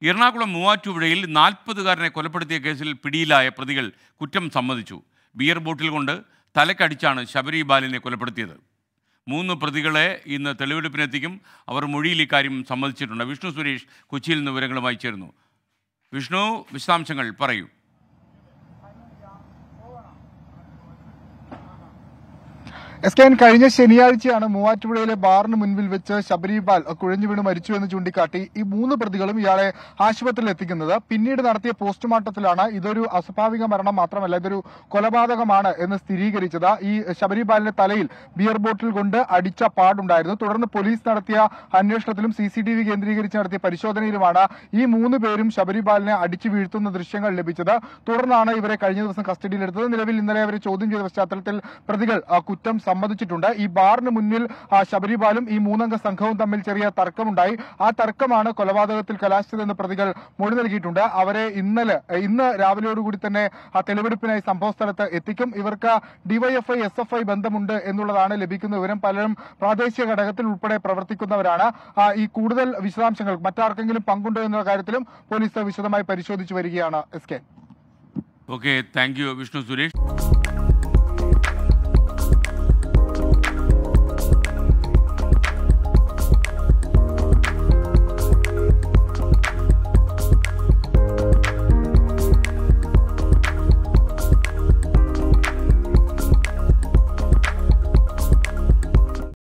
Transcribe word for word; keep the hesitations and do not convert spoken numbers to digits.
എറണാകുളം മൂവാറ്റുപുഴയിൽ നാൽപ്പതുകാരനെ കൊലപ്പെടുത്തിയ കേസിൽ പിടിയിലായ പ്രതികൾ കുറ്റം സമ്മതിച്ചു. ബിയർ ബോട്ടിൽ കൊണ്ട് തലക്കടിച്ചാണ് ശബരി ബാലിനെ കൊലപ്പെടുത്തിയത്. മൂന്ന് പ്രതികളെ ഇന്ന് തെളിവെടുപ്പിനെത്തിക്കും. അവർ മൊഴിയിൽ ഇക്കാര്യം സമ്മതിച്ചിട്ടുണ്ട്. വിഷ്ണു സുരേഷ് കൊച്ചിയിൽ നിന്ന് വിവരങ്ങളുമായി ചേരുന്നു. വിഷ്ണു, വിശദാംശങ്ങൾ പറയൂ. എസ് കെ എൻ കഴിഞ്ഞ ശനിയാഴ്ചയാണ് മൂവാറ്റുപുഴയിലെ ബാറിന് മുൻപിൽ വെച്ച് ശബരി ബാൽ കുഴഞ്ഞു വീണ് മരിച്ചു എന്ന് ചൂണ്ടിക്കാട്ടി ഈ മൂന്ന് പ്രതികളും ഇയാളെ ആശുപത്രിയിൽ എത്തിക്കുന്നത്. പിന്നീട് നടത്തിയ പോസ്റ്റ്മോർട്ടത്തിലാണ് ഇതൊരു അസ്വാഭാവിക മരണം മാത്രമല്ല, ഇതൊരു കൊലപാതകമാണ് എന്ന് സ്ഥിരീകരിച്ചത്. ഈ ശബരി ബാലിന്റെ തലയിൽ ബിയർ ബോട്ടിൽ കൊണ്ട് അടിച്ച പാടുണ്ടായിരുന്നു. തുടർന്ന് പോലീസ് നടത്തിയ അന്വേഷണത്തിലും സി സി ടി വി കേന്ദ്രീകരിച്ച് നടത്തിയ പരിശോധനയിലുമാണ് ഈ മൂന്ന് പേരും ശബരി ബാലിനെ അടിച്ചു വീഴ്ത്തുന്ന ദൃശ്യങ്ങൾ ലഭിച്ചത്. തുടർന്നാണ് ഇവരെ കഴിഞ്ഞ ദിവസം കസ്റ്റഡിയിലെടുത്തത്. നിലവിൽ ഇന്നലെ അവരെ ചോദ്യം ചെയ്ത പശ്ചാത്തലത്തിൽ പ്രതികൾ കുറ്റം സമ്മതിച്ചിട്ടുണ്ട്. ഈ ബാറിന് മുന്നിൽ ശബരി ബാലും ഈ മൂന്നംഗ സംഘവും തമ്മിൽ ചെറിയ തർക്കമുണ്ടായി. ആ തർക്കമാണ് കൊലപാതകത്തിൽ കലാശിച്ചതെന്ന് പ്രതികൾ മൊഴി നൽകിയിട്ടുണ്ട്. അവരെ ഇന്നലെ ഇന്ന് രാവിലെയോടുകൂടി തന്നെ ആ തെളിവെടുപ്പിനായി സംഭവ സ്ഥലത്ത് എത്തിക്കും. ഇവർക്ക് ഡിവൈഎഫ്ഐ എസ് എഫ് ഐ ബന്ധമുണ്ട് എന്നുള്ളതാണ് ലഭിക്കുന്ന വിവരം. പലരും പ്രാദേശിക ഘടകത്തിൽ ഉൾപ്പെടെ പ്രവർത്തിക്കുന്നവരാണ്. ഈ കൂടുതൽ വിശദാംശങ്ങൾ മറ്റാർക്കെങ്കിലും പങ്കുണ്ടോ എന്നുള്ള കാര്യത്തിലും പോലീസ് വിശദമായി പരിശോധിച്ചു വരികയാണ്. S K okay, thank you Vishnu Suresh.